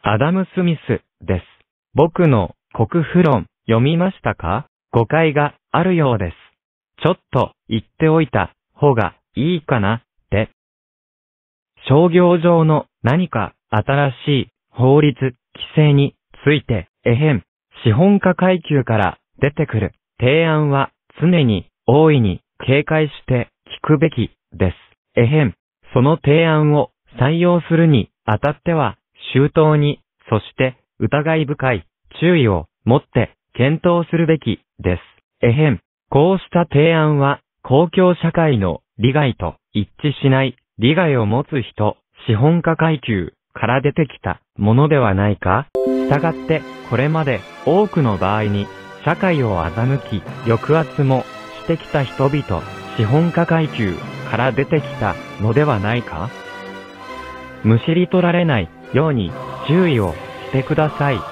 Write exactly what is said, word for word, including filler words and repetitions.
アダム・スミスです。僕の国富論読みましたか？誤解があるようです。ちょっと言っておいた方がいいかなって。商業上の何か新しい法律、規制について、えへん、資本家階級から出てくる提案は常に大いに警戒して聞くべきです。えへん、その提案を採用するにあたっては周到に、そして疑い深い注意を持って検討するべきです。えへん、こうした提案は公共社会の利害と一致しない利害を持つ人、資本家階級から出てきたものではないか？したがってこれまで多くの場合に社会を欺き抑圧もしてきた人々、資本家階級から出てきたのではないか？むしり取られないように注意をしてください。